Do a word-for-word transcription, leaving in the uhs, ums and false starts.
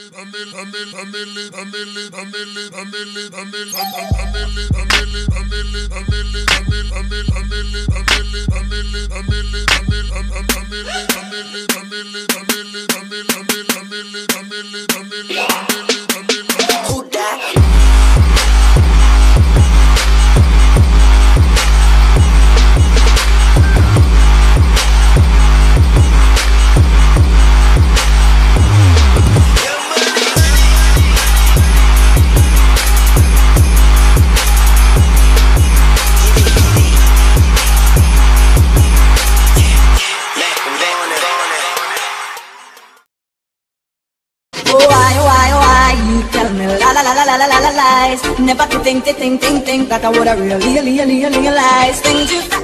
Never to think, to think, think, think that I would have really, really, really realized things you